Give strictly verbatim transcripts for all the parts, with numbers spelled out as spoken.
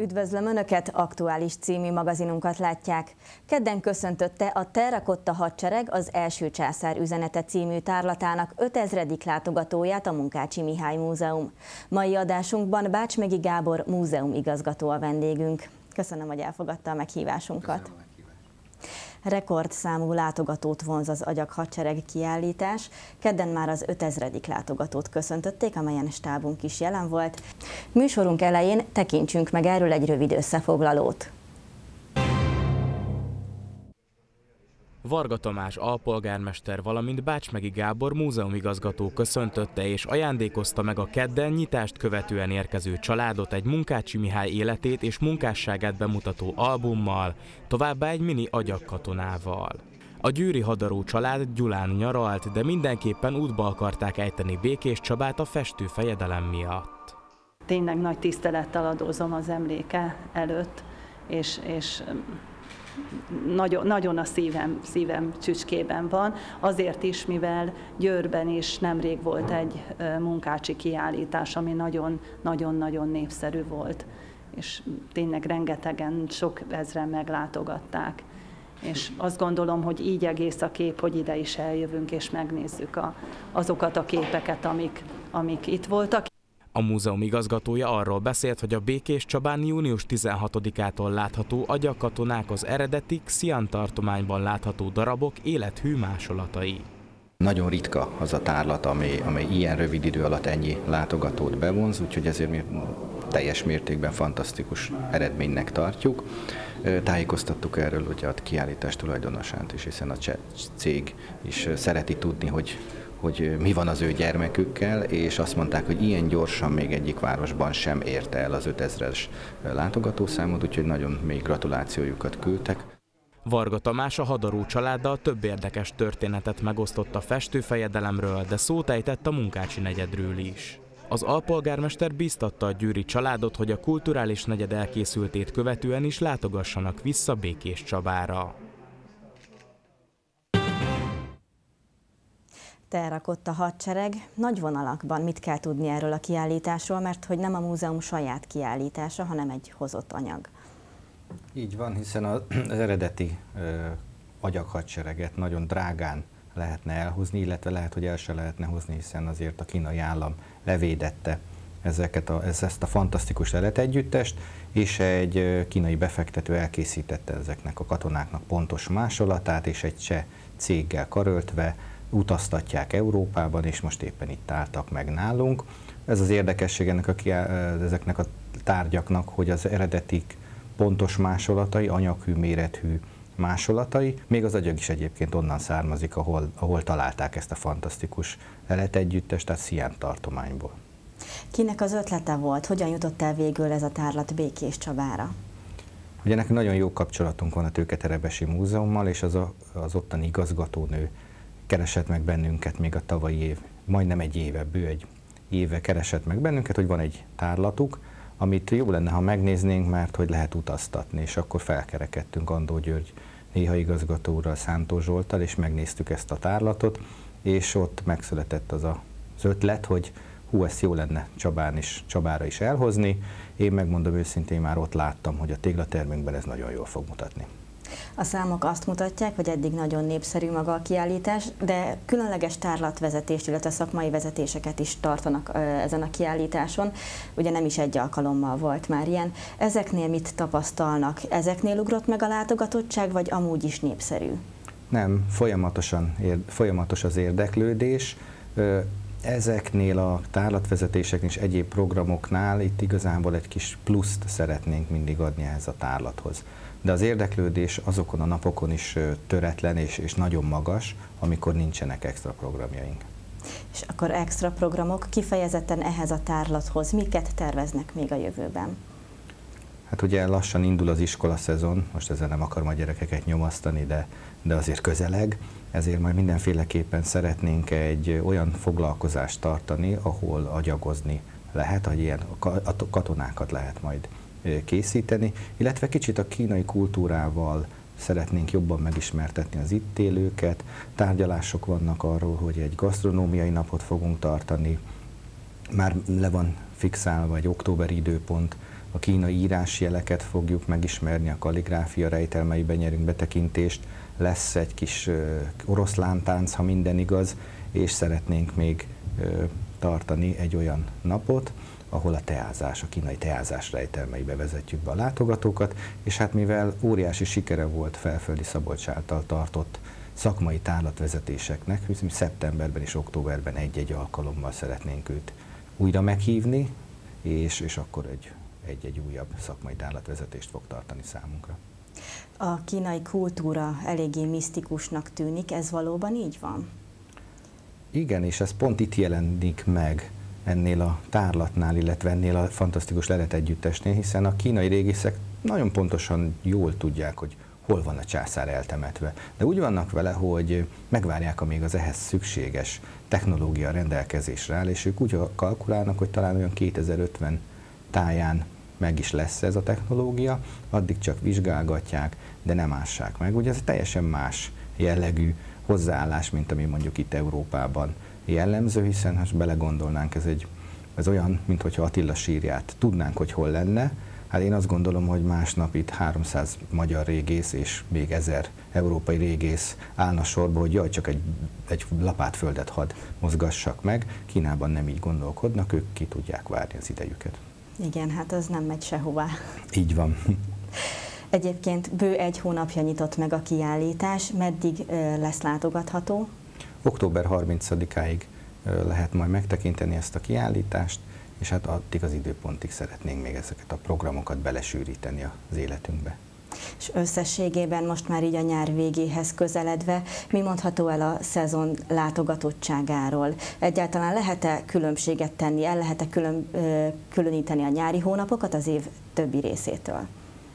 Üdvözlöm Önöket, Aktuális című magazinunkat látják. Kedden köszöntötte a Terrakotta Hadsereg az első császár üzenete című tárlatának ötezredik látogatóját a Munkácsy Mihály Múzeum. Mai adásunkban Bácsmegi Gábor múzeumigazgató a vendégünk. Köszönöm, hogy elfogadta a meghívásunkat. Köszönöm. Rekordszámú látogatót vonz az Agyak Hadsereg kiállítás. Kedden már az ötezredik látogatót köszöntötték, amelyen stábunk is jelen volt. Műsorunk elején tekintsünk meg erről egy rövid összefoglalót. Varga Tamás alpolgármester, valamint Bácsmegi Gábor múzeumigazgató köszöntötte és ajándékozta meg a kedden nyitást követően érkező családot egy Munkácsy Mihály életét és munkásságát bemutató albummal, továbbá egy mini agyagkatonával. A győri hadaró család Gyulán nyaralt, de mindenképpen útba akarták ejteni Békés Csabát a festő fejedelem miatt. Tényleg nagy tisztelettel adózom az emléke előtt, és, és Nagyon, nagyon a szívem, szívem csücskében van, azért is, mivel Győrben is nemrég volt egy munkácsi kiállítás, ami nagyon-nagyon népszerű volt, és tényleg rengetegen, sok ezren meglátogatták. És azt gondolom, hogy így egész a kép, hogy ide is eljövünk és megnézzük a, azokat a képeket, amik, amik itt voltak. A múzeum igazgatója arról beszélt, hogy a Békés Csabán június tizenhatodikától látható agyagkatonák az eredeti Xi'an tartományban látható darabok élethű másolatai. Nagyon ritka az a tárlat, amely, amely ilyen rövid idő alatt ennyi látogatót bevonz, úgyhogy ezért mi teljes mértékben fantasztikus eredménynek tartjuk. Tájékoztattuk erről hogy a kiállítás tulajdonosát is, hiszen a cseh cég is szereti tudni, hogy hogy mi van az ő gyermekükkel, és azt mondták, hogy ilyen gyorsan még egyik városban sem érte el az ötezres látogatószámot, úgyhogy nagyon még gratulációjukat küldtek. Varga Tamás a hadaró családdal több érdekes történetet megosztott a festőfejedelemről, de szót ejtett a Munkácsy negyedről is. Az alpolgármester bíztatta a győri családot, hogy a kulturális negyed elkészültét követően is látogassanak vissza Békés Csabára. Terrakotta Hadsereg. Nagy vonalakban mit kell tudni erről a kiállításról, mert hogy nem a múzeum saját kiállítása, hanem egy hozott anyag. Így van, hiszen az eredeti ö, agyaghadsereget nagyon drágán lehetne elhozni, illetve lehet, hogy el se lehetne hozni, hiszen azért a kínai állam levédette ezeket a, ezt a fantasztikus leletegyüttest, és egy kínai befektető elkészítette ezeknek a katonáknak pontos másolatát, és egy cseh céggel karöltve utaztatják Európában, és most éppen itt álltak meg nálunk. Ez az érdekesség ennek a, ezeknek a tárgyaknak, hogy az eredetik pontos másolatai, anyaghű, mérethű másolatai, még az agyag is egyébként onnan származik, ahol, ahol találták ezt a fantasztikus leletegyüttest, tehát Xi'an tartományból. Kinek az ötlete volt? Hogyan jutott el végül ez a tárlat Békés Csabára? Ugye nekünk nagyon jó kapcsolatunk van a Tőketerebesi Múzeummal, és az, a, az ottani igazgatónő keresett meg bennünket még a tavalyi év, majdnem egy éve, bő egy éve keresett meg bennünket, hogy van egy tárlatuk, amit jó lenne, ha megnéznénk, mert hogy lehet utaztatni, és akkor felkerekedtünk Andó György néha igazgatóra, Szántó Zsolttal, és megnéztük ezt a tárlatot, és ott megszületett az a, az ötlet, hogy hú, ezt jó lenne Csabán is, Csabára is elhozni. Én megmondom őszintén, már ott láttam, hogy a téglatermünkben ez nagyon jól fog mutatni. A számok azt mutatják, hogy eddig nagyon népszerű maga a kiállítás, de különleges tárlatvezetést, illetve szakmai vezetéseket is tartanak ezen a kiállításon. Ugye nem is egy alkalommal volt már ilyen. Ezeknél mit tapasztalnak? Ezeknél ugrott meg a látogatottság, vagy amúgy is népszerű? Nem, folyamatosan, folyamatos az érdeklődés. Ezeknél a tárlatvezetéseknél és egyéb programoknál itt igazából egy kis pluszt szeretnénk mindig adni ehhez a tárlathoz. De az érdeklődés azokon a napokon is töretlen és, és nagyon magas, amikor nincsenek extra programjaink. És akkor extra programok kifejezetten ehhez a tárlathoz miket terveznek még a jövőben? Hát ugye lassan indul az iskola szezon, most ezzel nem akarom a gyerekeket nyomasztani, de, de azért közeleg, ezért majd mindenféleképpen szeretnénk egy olyan foglalkozást tartani, ahol agyagozni lehet, hogy ilyen katonákat lehet majd készíteni, illetve kicsit a kínai kultúrával szeretnénk jobban megismertetni az itt élőket. Tárgyalások vannak arról, hogy egy gasztronómiai napot fogunk tartani, már le van fixálva egy októberi időpont, a kínai írásjeleket fogjuk megismerni, a kalligráfia rejtelmeiben nyerünk betekintést, lesz egy kis oroszlántánc, ha minden igaz, és szeretnénk még tartani egy olyan napot, ahol a teázás, a kínai teázás rejtelmeibe vezetjük be a látogatókat, és hát mivel óriási sikere volt Felföldi Szabolcs által tartott szakmai tárlatvezetéseknek, hiszen szeptemberben és októberben egy-egy alkalommal szeretnénk őt újra meghívni, és, és akkor egy, egy-egy újabb szakmai tárlatvezetést fog tartani számunkra. A kínai kultúra eléggé misztikusnak tűnik, ez valóban így van? Igen, és ez pont itt jelenik meg ennél a tárlatnál, illetve ennél a fantasztikus leletegyüttesnél, hiszen a kínai régészek nagyon pontosan jól tudják, hogy hol van a császár eltemetve. De úgy vannak vele, hogy megvárják, amíg az ehhez szükséges technológia rendelkezésre áll, és ők úgy kalkulálnak, hogy talán olyan kétezer-ötven táján meg is lesz ez a technológia, addig csak vizsgálgatják, de nem ássák meg. Ugye ez teljesen más jellegű hozzáállás, mint ami mondjuk itt Európában jellemző, hiszen ha belegondolnánk, ez, egy, ez olyan, mintha Attila sírját tudnánk, hogy hol lenne. Hát én azt gondolom, hogy másnap itt háromszáz magyar régész és még ezer európai régész állna sorba, hogy jaj, csak egy, egy lapátföldet hadd mozgassak meg. Kínában nem így gondolkodnak, ők ki tudják várni az idejüket. Igen, hát az nem megy sehová. Így van. Egyébként bő egy hónapja nyitott meg a kiállítás, meddig lesz látogatható? október harmincadikáig lehet majd megtekinteni ezt a kiállítást, és hát addig az időpontig szeretnénk még ezeket a programokat belesűríteni az életünkbe. És összességében most már így a nyár végéhez közeledve, mi mondható el a szezon látogatottságáról? Egyáltalán lehet-e különbséget tenni, el lehet-e külön, különíteni a nyári hónapokat az év többi részétől?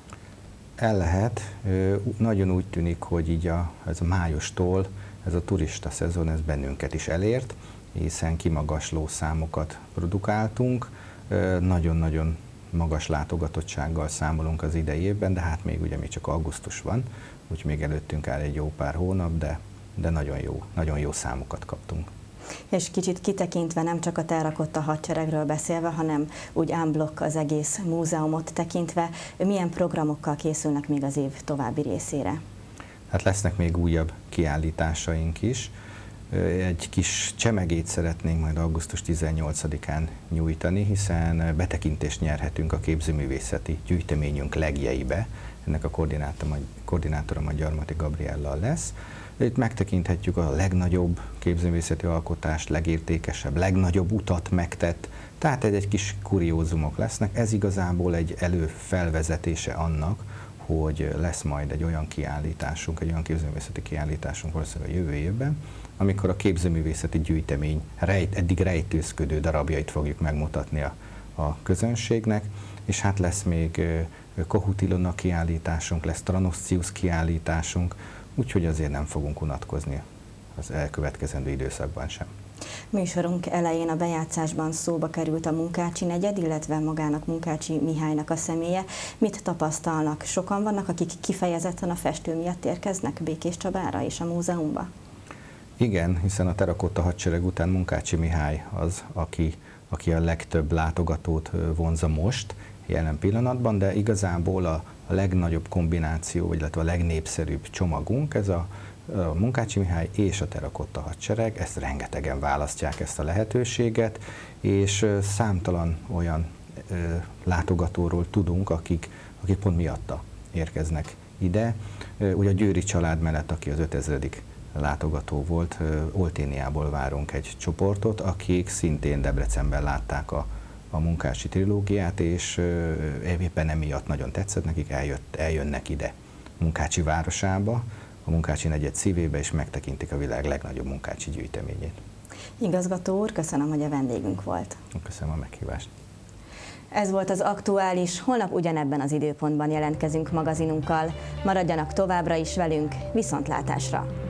El lehet. Nagyon úgy tűnik, hogy így a, ez a májustól ez a turista szezon, ez bennünket is elért, hiszen kimagasló számokat produkáltunk, nagyon-nagyon magas látogatottsággal számolunk az idei évben, de hát még ugye még csak augusztus van, úgyhogy még előttünk áll egy jó pár hónap, de, de nagyon jó, nagyon jó számokat kaptunk. És kicsit kitekintve, nem csak a Terrakotta hadseregről beszélve, hanem úgy en bloc az egész múzeumot tekintve, milyen programokkal készülnek még az év további részére? Hát lesznek még újabb kiállításaink is. Egy kis csemegét szeretnénk majd augusztus tizennyolcadikán nyújtani, hiszen betekintést nyerhetünk a képzőművészeti gyűjteményünk legjeibe. Ennek a koordinátora majd Gyarmati Gabriella lesz. Itt megtekinthetjük a legnagyobb képzőművészeti alkotást, legértékesebb, legnagyobb utat megtett, tehát egy, egy kis kuriózumok lesznek. Ez igazából egy előfelvezetése annak, hogy lesz majd egy olyan kiállításunk, egy olyan képzőművészeti kiállításunk valószínűleg a jövő évben, amikor a képzőművészeti gyűjtemény rejt, eddig rejtőzködő darabjait fogjuk megmutatni a, a közönségnek, és hát lesz még Kohut Ilona kiállításunk, lesz Tranoscius kiállításunk, úgyhogy azért nem fogunk unatkozni az elkövetkezendő időszakban sem. Műsorunk elején a bejátszásban szóba került a Munkácsi negyed, illetve magának Munkácsi Mihálynak a személye. Mit tapasztalnak? Sokan vannak, akik kifejezetten a festő miatt érkeznek Békéscsabára és a múzeumba? Igen, hiszen a Terrakotta hadsereg után Munkácsi Mihály az, aki, aki a legtöbb látogatót vonza most, jelen pillanatban, de igazából a, a legnagyobb kombináció, vagy illetve a legnépszerűbb csomagunk, ez a a Munkácsi Mihály és a Terrakotta hadsereg, ezt rengetegen választják, ezt a lehetőséget, és számtalan olyan ö, látogatóról tudunk, akik, akik pont miatta érkeznek ide. Ugye a Győri család mellett, aki az ötezredik látogató volt, Olténiából várunk egy csoportot, akik szintén Debrecenben látták a, a Munkácsi trilógiát, és éppen emiatt nagyon tetszett nekik, eljött, eljönnek ide Munkácsi városába, a Munkácsi negyed szívébe, és megtekintik a világ legnagyobb munkácsi gyűjteményét. Igazgató úr, köszönöm, hogy a vendégünk volt. Köszönöm a meghívást. Ez volt az aktuális, holnap ugyanebben az időpontban jelentkezünk magazinunkkal. Maradjanak továbbra is velünk, viszontlátásra!